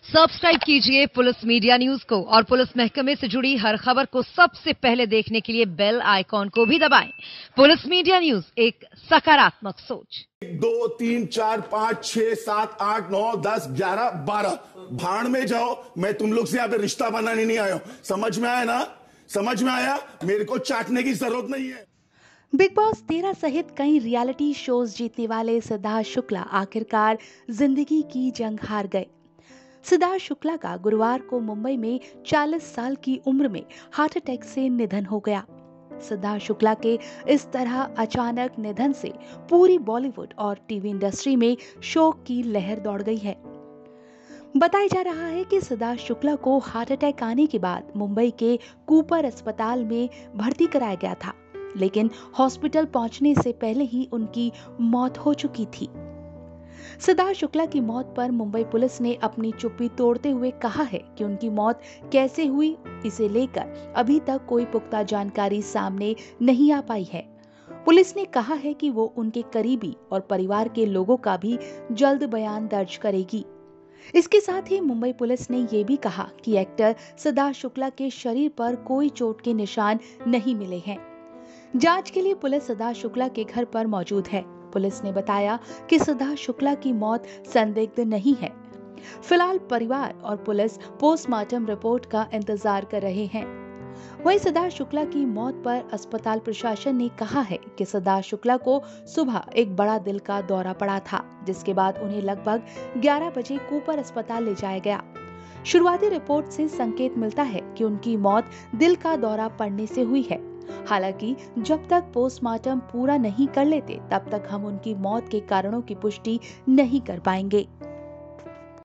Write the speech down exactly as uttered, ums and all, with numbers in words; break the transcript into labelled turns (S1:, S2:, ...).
S1: Subscribe कीजिए police media news को और पुलिस महकमे से जुड़ी हर खबर को सबसे पहले देखने के लिए बेल आइकॉन को भी दबाएं। पुलिस मीडिया न्यूज, एक सकारात्मक सोच।
S2: एक, दो, तीन, चार, पाँच, छह, सात, आठ, नौ, दस, ग्यारह, बारह। भाड़ में जाओ, मैं तुम लोग से यहाँ पे रिश्ता बनाने नहीं आया हूं। समझ में आया ना? समझ में आया? मेरे को चाटने की जरूरत नहीं है।
S3: बिग बॉस तेरह सहित कई रियलिटी शोज जीतने वाले सिद्धार्थ शुक्ला आखिरकार जिंदगी की जंग हार गए। सिद्धार्थ शुक्ला का गुरुवार को मुंबई में चालीस साल की उम्र में हार्ट अटैक से निधन हो गया। सिद्धार्थ शुक्ला के इस तरह अचानक निधन से पूरी बॉलीवुड और टीवी इंडस्ट्री में शोक की लहर दौड़ गई है। बताया जा रहा है कि सिद्धार्थ शुक्ला को हार्ट अटैक आने के बाद मुंबई के कूपर अस्पताल में भर्ती कराया गया था, लेकिन हॉस्पिटल पहुंचने से पहले ही उनकी मौत हो चुकी थी। सिद्धार्थ शुक्ला की मौत पर मुंबई पुलिस ने अपनी चुप्पी तोड़ते हुए कहा है कि उनकी मौत कैसे हुई, इसे लेकर अभी तक कोई पुख्ता जानकारी सामने नहीं आ पाई है। पुलिस ने कहा है कि वो उनके करीबी और परिवार के लोगों का भी जल्द बयान दर्ज करेगी। इसके साथ ही मुंबई पुलिस ने ये भी कहा कि एक्टर सिद्धार्थ शुक्ला के शरीर पर कोई चोट के निशान नहीं मिले हैं। जांच के लिए पुलिस सिद्धार्थ शुक्ला के घर पर मौजूद है। पुलिस ने बताया कि सिद्धार्थ शुक्ला की मौत संदिग्ध नहीं है। फिलहाल परिवार और पुलिस पोस्टमार्टम रिपोर्ट का इंतजार कर रहे हैं। वहीं सिद्धार्थ शुक्ला की मौत पर अस्पताल प्रशासन ने कहा है कि सिद्धार्थ शुक्ला को सुबह एक बड़ा दिल का दौरा पड़ा था, जिसके बाद उन्हें लगभग ग्यारह बजे कूपर अस्पताल ले जाया गया। शुरुआती रिपोर्ट से संकेत मिलता है कि उनकी मौत दिल का दौरा पड़ने से हुई है। हालांकि जब तक पोस्टमार्टम पूरा नहीं कर लेते, तब तक हम उनकी मौत के कारणों की पुष्टि नहीं कर पाएंगे।